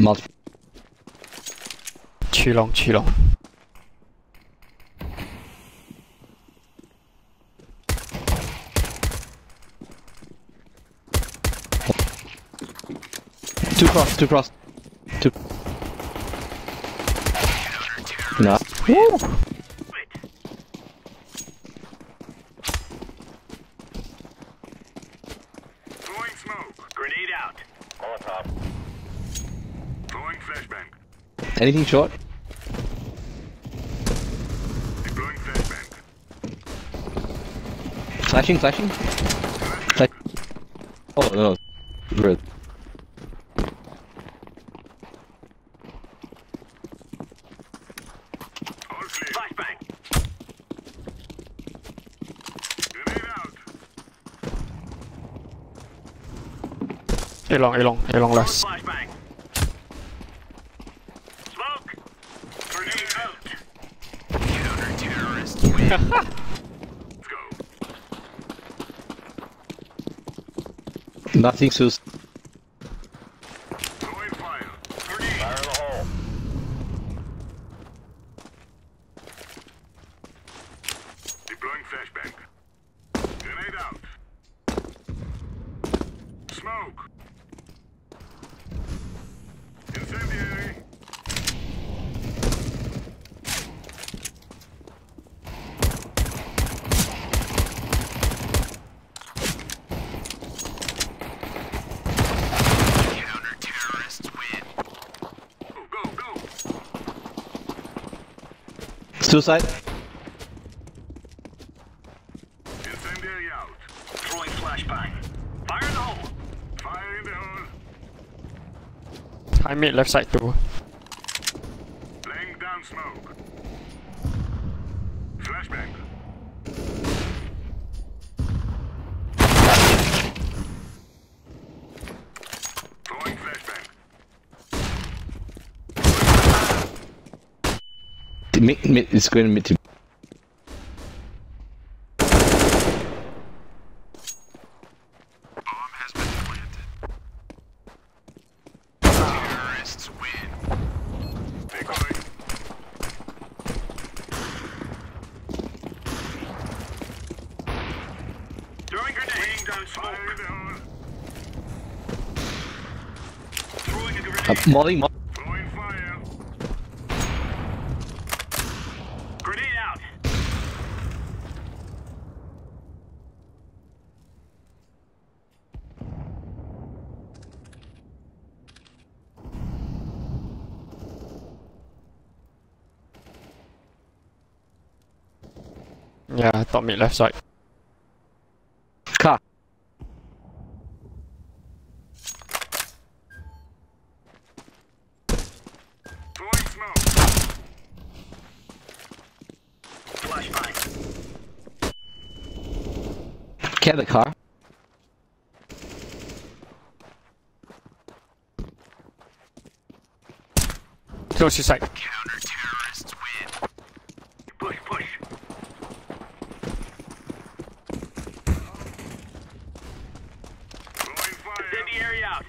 Multiple. Too long, too long. Two cross. Two. No. Woo! Throwing smoke. Grenade out. Molotov. Throwing flashbang. Anything short? Deploying flashbang. Flashing. Flash. Oh no. Red. All clear. Flashbang. Grenade out. A long last. Flashbang. Smoke. Grenade out. Counter-terrorists win. Let's go. Nothing sus. Throwing fire. Grenade. Fire in the hole. Deploying flashbang. Grenade out. Smoke. Incendiary. Counter-terrorists win. Go. Suicide. Incendiary out. Throwing flashbang. Fire in the hole. Fire in the hole. I made left side too. Laying down smoke. Flashbang. Throwing flashbang. Mid. It's going mid to. Bomb has been planted. Terrorists win. Decoy. Throwing grenade. Laying down smoke. Fire in the hole. Throwing a grenade. Molly. Throwing fire. Grenade out. Yeah, top mid left side. Car. Throwing smoke. Flashbang. Get the car. Close your side. Counter-terrorists win. Push. Throwing fire. Incendiary out.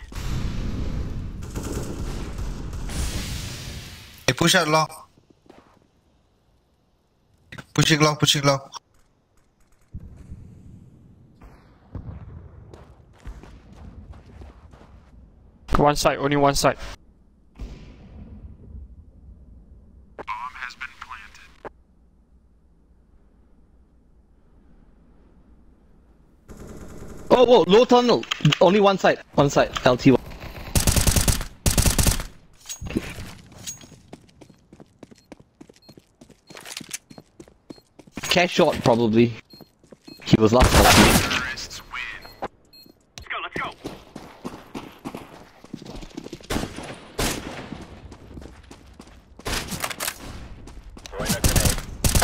Hey, push out long. Pushing long. One side, only one side. Bomb has been planted. Oh, low tunnel. Only one side. LT1. Cash shot probably. He was last LT. Terrorists win. Let's go. Throwing a grenade.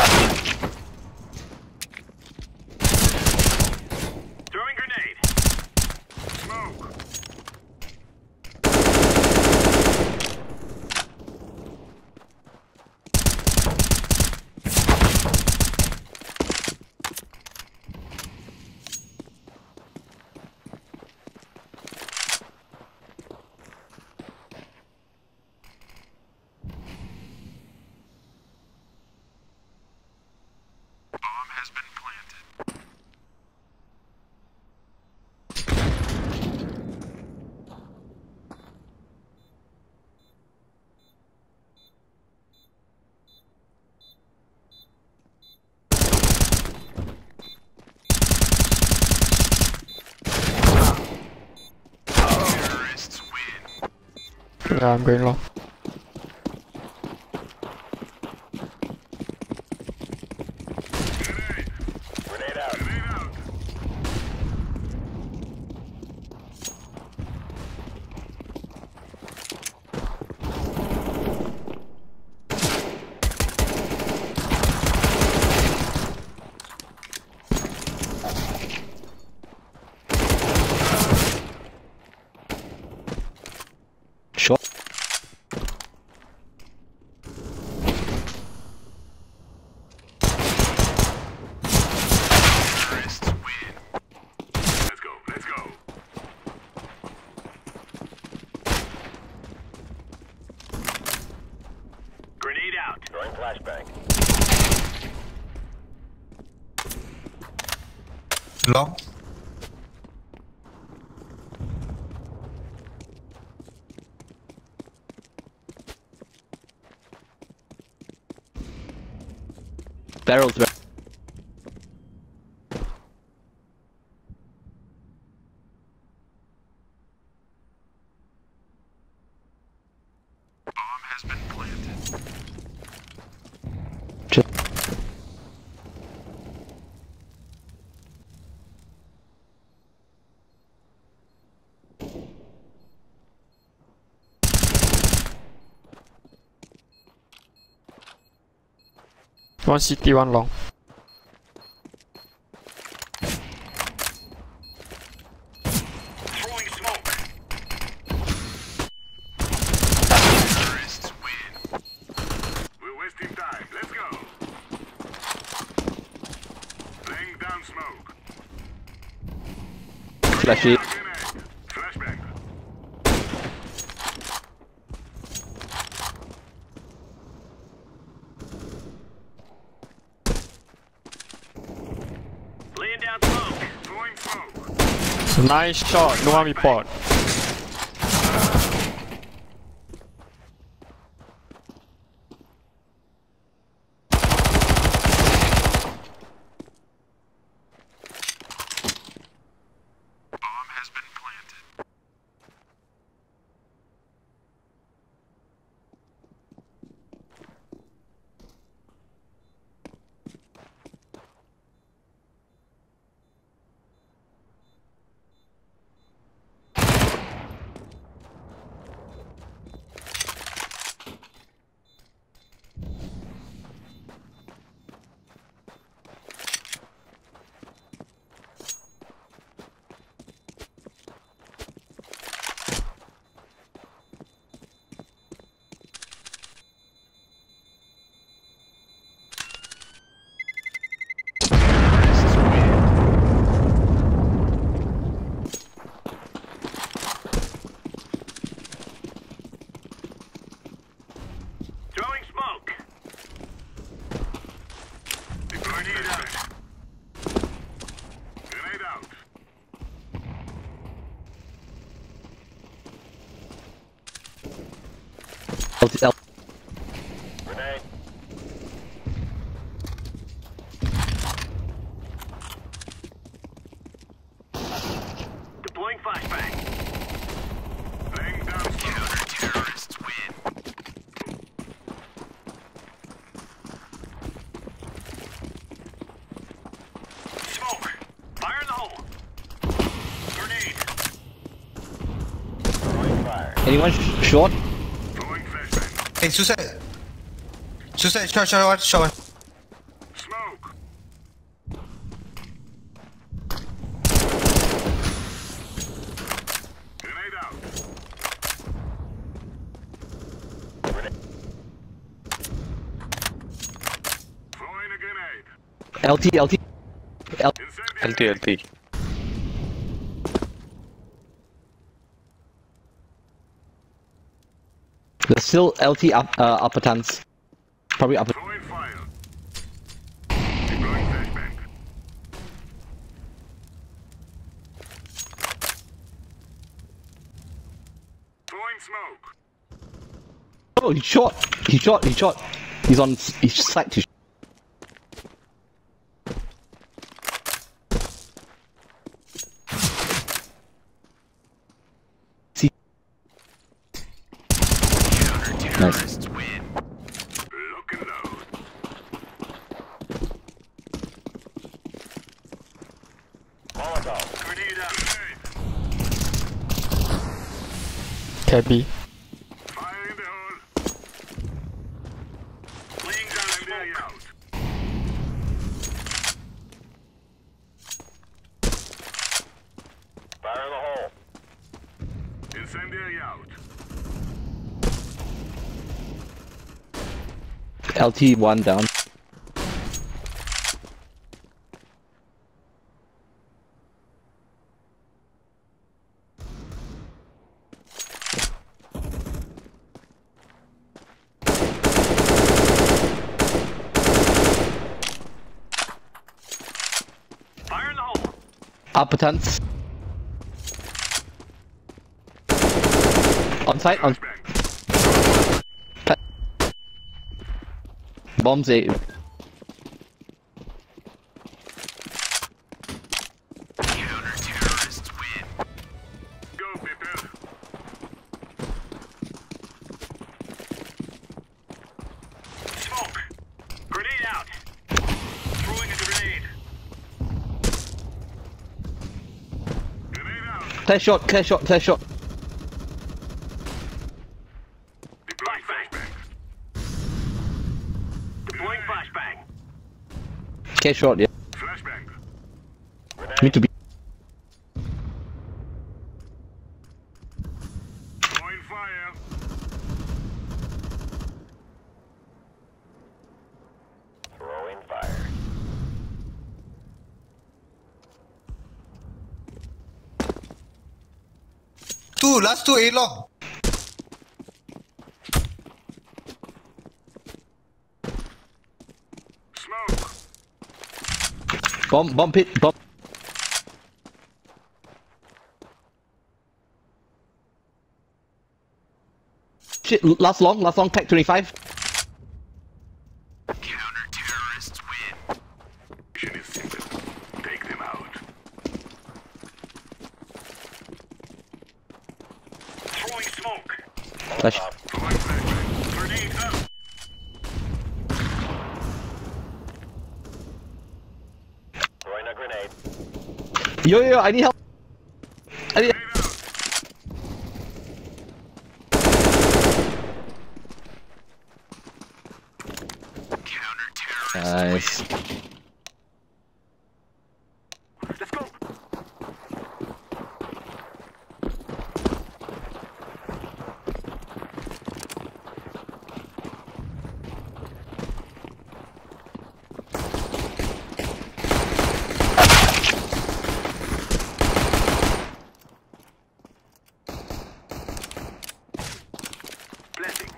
Throwing grenade. Smoke. Yeah, I'm going long. Grenade out. Grenade out. Short. Let's go. Let's go. Grenade out. Throwing flashbang. Long. Barrels. Just One CT, one long. Throwing smoke. We're wasting time. Let's go. Laying down smoke. flashy. Grenade. Flashbang. Laying down smoke. Throwing smoke. Nice shot, no one report. Throwing smoke. Grenade out. Grenade out. LT. Grenade. Deploying flashbang. Laying down smoke. Terrorists win. Smoke. Fire in the hole. Grenade. Throwing fire. Anyone short? Throwing flashbang. Hey, suicide. Suicide. Shot one. Smoke. Grenade out. Throwing a grenade. LT. Incendiary. LT. There's still LT upper tanks. Probably upper. Throwing fire. Deploying flashbang. Oh, he shot. He shot. He shot. He's on. He's side to. See. Nice. Lock and load. Molotov. Grenade out. Cabby. Fire in the hole. Laying down incendiary out. Fire in the hole. Incendiary out. LT one down. Fire in the hole. Upper tents. On site. On. Bombs 8. Counter-terrorists win. Go, people. Smoke. Grenade out. Throwing a grenade. Grenade out. Clear shot. Clear shot. Clear shot. Deploying flashbang. Deploying flashbang. Clear shot. Yeah. Flashbang. Me to be. Throwing fire. Throwing fire. Last two A long. Smoke. Bomb pit. Bomb. Shit. Last long. Pack 25. Counter-terrorists win. Mission is simple. Take them out. Throwing smoke. Flash. Throwing flashbang. Grenade out. Throwing a grenade. Yo. I need help. I need. Grenade out. Counter-terrorists Nice. Let's go. Blessing.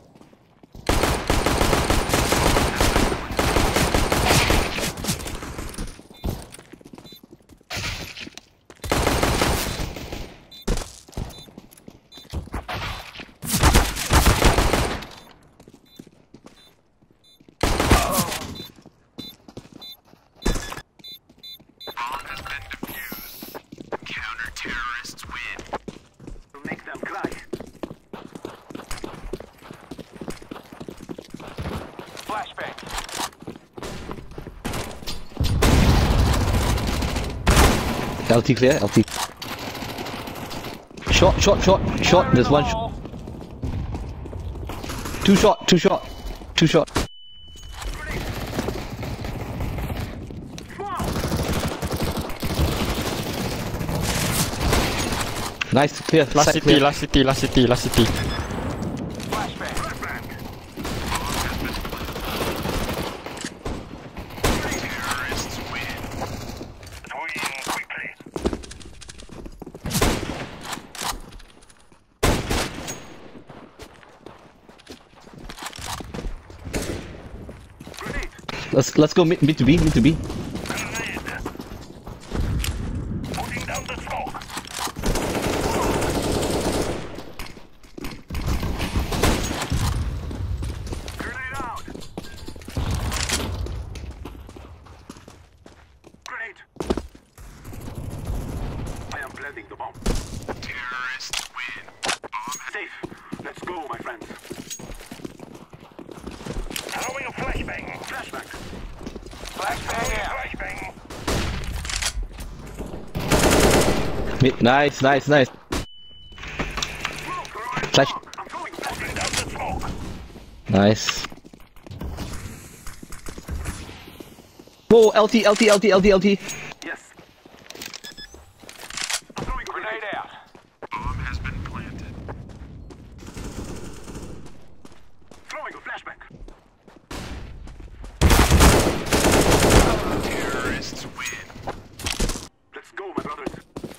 Bomb has been defused. Counter-terrorists win. To make them cry. Flashbang. LT clear. LT. Shot. There's one shot. Two shot. Nice, clear. Last Side city, clear. last city. Flashbang. Terrorists win. Deploying quickly. Grenade. Let's go mid to B. Grenade. Putting down the smoke. Flashbang. Flashback. Flashbang out. Flashbang. Nice, nice, nice. Flash. I'm going flashbang down the smoke. Nice. Whoa, LT, LT, LT, LT, LT. Yes. I'm throwing grenade out. Bomb has been planted. Throwing a flashback. Terrorists win. Let's go, my brothers.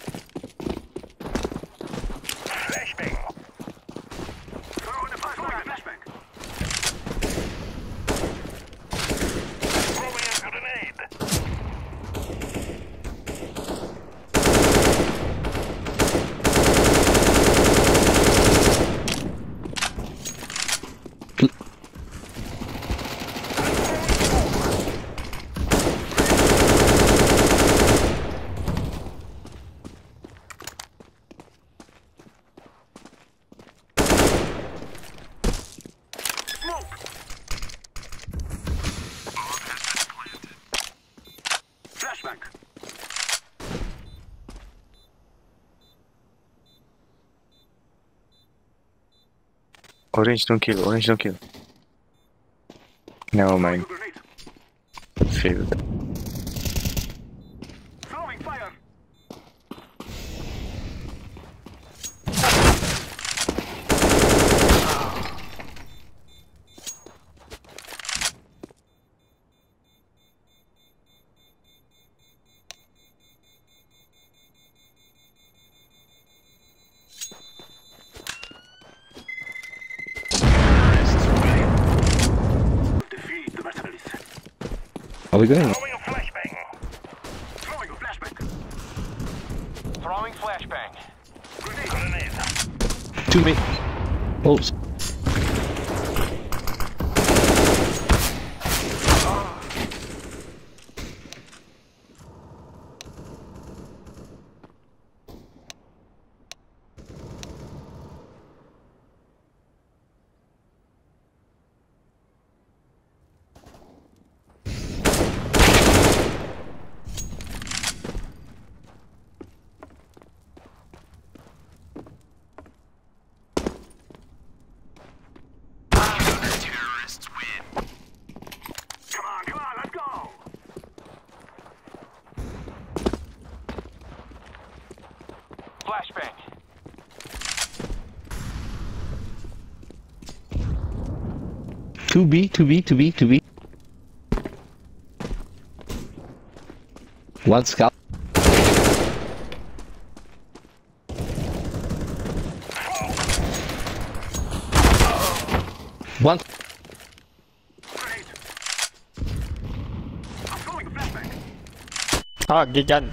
Flashbang. Throwing a flashback. Throwing a grenade. Flashback. Orange don't kill, orange don't kill. Never mind. Grenade. Failed. Throwing fire. Defeat the mercenaries. Are we going? Throwing a flashbang. Throwing a flashbang. Throwing flashbang. Grenade. Grenade. 2 mid. Oops. Come on, let's go! Flashbang. Two B, 2B, 2B, 2B. One scout. One. Grenade. I'm throwing a flashbang. Ah, gigan.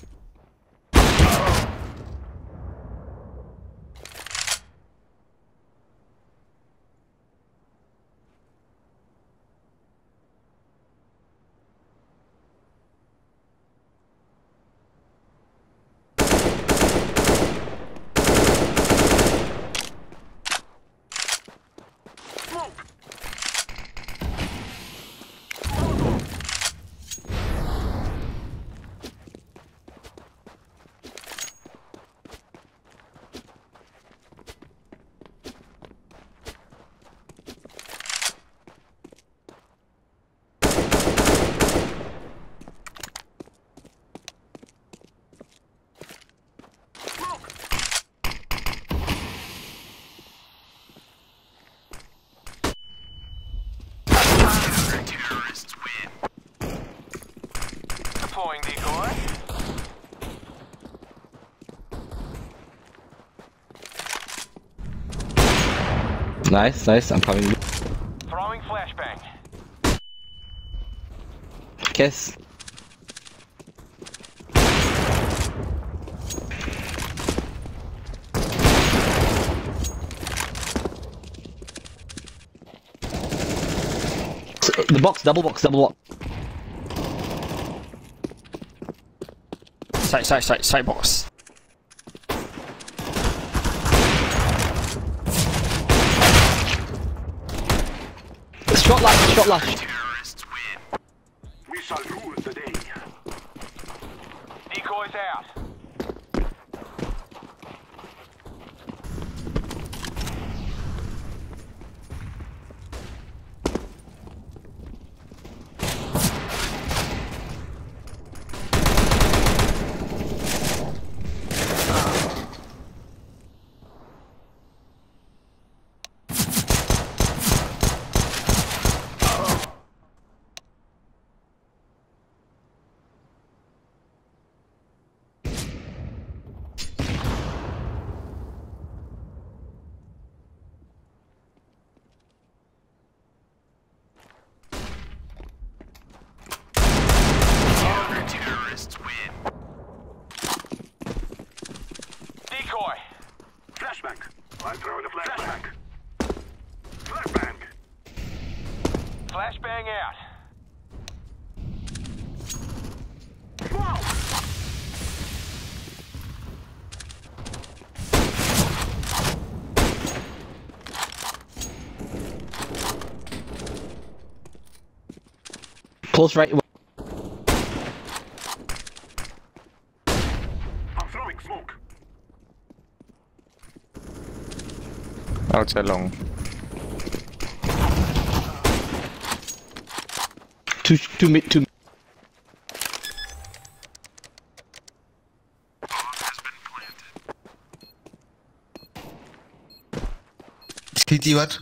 Smoke. Terrorists win. Deploying decoy. Nice, nice. I'm coming. Throwing flashbang. Guess. The box, double box, double box. Side box. Shot lash, shot lash. shall rule the day. Decoys out. Decoy. Flashbang. I'm throwing a flashbang. Flashbang. Flashbang out. Wow. Close right. I'm throwing smoke. Outside long. Two mid, two. CT what?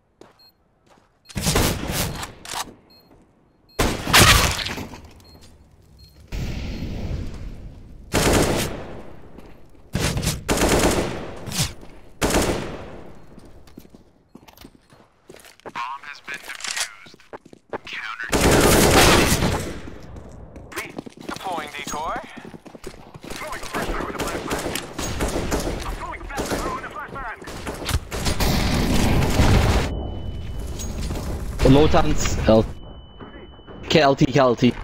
Deploying decoy. Throwing a flashbang with a flashbang. I'm throwing a flashbang with a flashbang. Low tanks. KLT, KLT.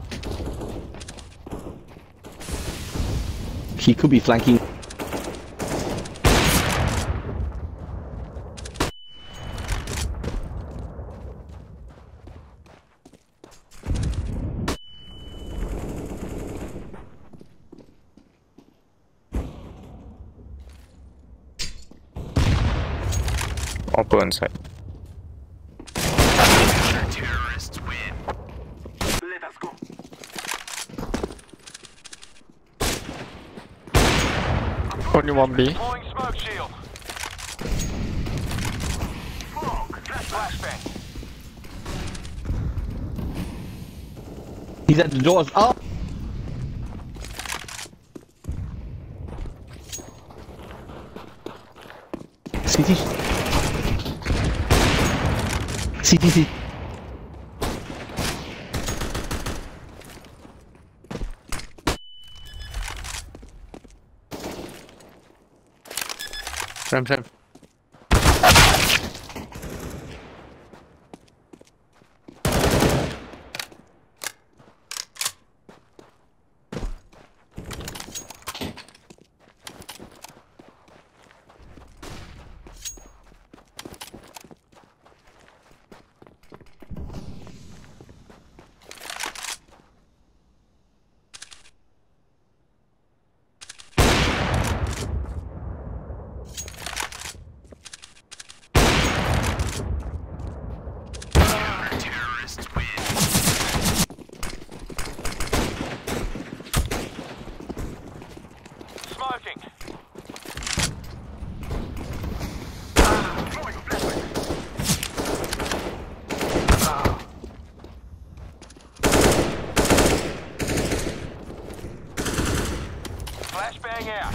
He could be flanking. Upper inside. Let us go. Only one B. Deploying smoke shield. Smoke. Flashbang. He's at the doors. Oh! CT. CTC. Ram. Smoking. Throwing a flashbang. Flashbang out.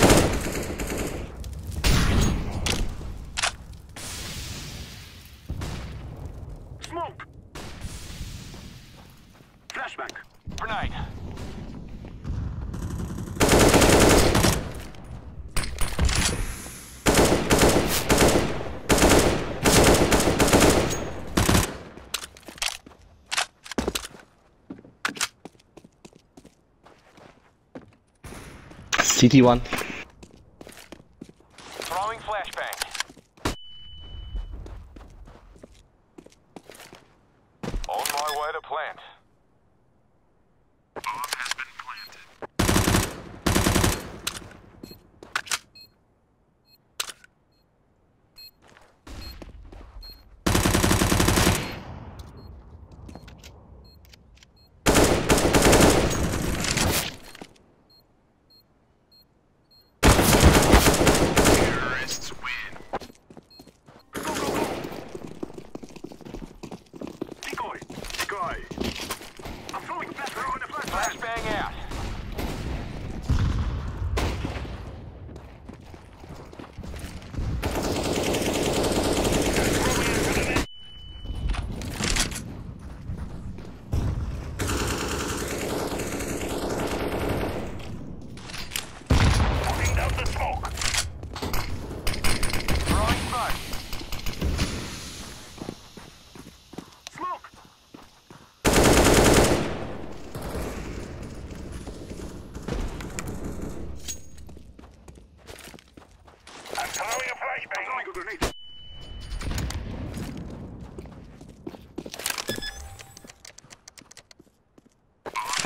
Smoke. Flashbang. Grenade. CT1. Throwing flashbang. On my way to plant.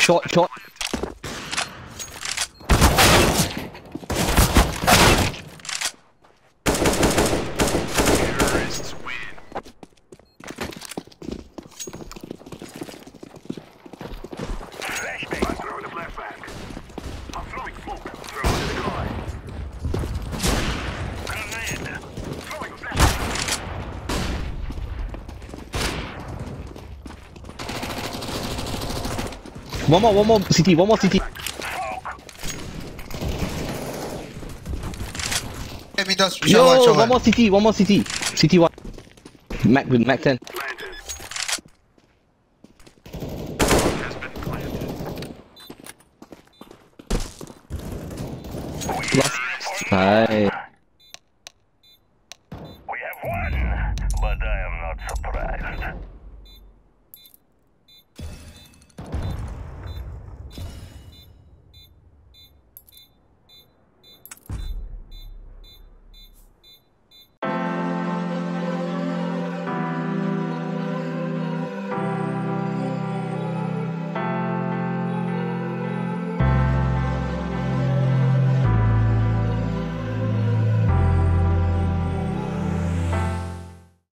Short, short. Terrorists win. Flashbang. I'm throwing a flashbang. I'm throwing smoke. Throwing a decoy. Grenade. Throwing a flashbang. One more CT, one more CT. Let me just Yo, show one more CT, one more CT. CT one. Mac with Mac 10. Planted. Has been planted. Last. Nice. We have won, but I am not surprised.